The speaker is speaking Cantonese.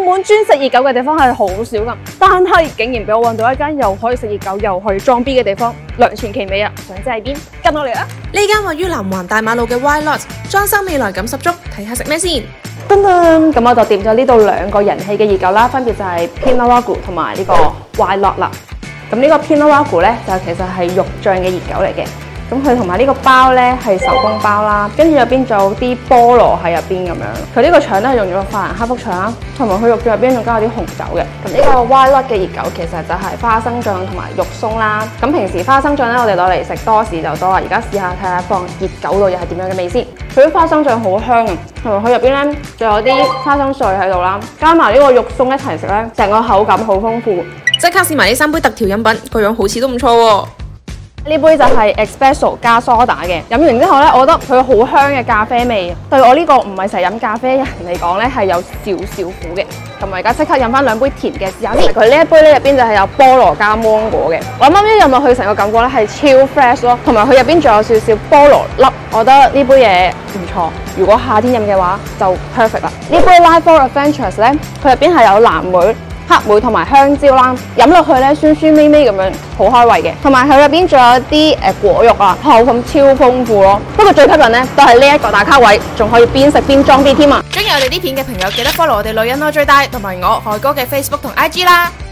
本專食熱狗嘅地方係好少㗎，但係竟然俾我揾到一間又可以食熱狗又可以裝 B 嘅地方，兩全其美啊！想知喺邊？跟我嚟啦！ 呢間位於南環大馬路嘅 Y Lot， 裝修未來感十足，睇下食咩先。 噔噔，咁我就點咗呢度兩個人氣嘅熱狗啦，分別就係 Peanut Wagyu 同埋呢個 Y Lot 啦。咁呢個 Peanut Wagyu 咧就其實係肉醬嘅熱狗嚟嘅。咁佢同埋呢個包咧係手工包啦，跟住入邊仲有啲菠蘿喺入邊咁樣。佢呢個腸咧用咗法蘭克福腸啦，同埋佢肉醬入邊仲加咗啲紅酒嘅。咁呢個 Y Lot 嘅熱狗其實就係花生醬同埋肉鬆啦。咁平時花生醬咧我哋攞嚟食多士就多啦，而家試下睇下放熱狗度又係點樣嘅味先。佢啲花生醬好香啊，同埋佢入邊咧仲有啲花生碎喺度啦，加埋呢個肉鬆一齊食咧，成個口感好豐富。 即刻試埋呢3杯特調飲品，個樣好似都唔錯喎。 呢杯就係 Espresso 加梳打嘅，飲完之後咧，我覺得佢好香嘅咖啡味，對我呢個唔係成日飲咖啡人嚟講咧係有少少苦嘅。咁我而家即刻飲翻2杯甜嘅試下先。佢呢一杯咧入邊就係有菠蘿加芒果嘅，我啱啱一飲落去成個感覺咧係超 fresh 咯，同埋佢入邊仲有少少菠蘿粒，我覺得呢杯嘢唔錯。如果夏天飲嘅話就 perfect 啦。呢杯 Life for Adventures 咧，佢入邊係有藍莓、黑莓同埋香蕉啦，飲落去咧酸酸味味咁樣，好開胃嘅。同埋佢入邊仲有啲果肉啊，口感超豐富咯。不過最吸引咧，都係呢一個打卡位，仲可以邊食邊裝啲添啊！ 中意我哋啲片嘅朋友，記得 follow 我哋女人我最大同埋我海哥嘅 Facebook 同 IG 啦。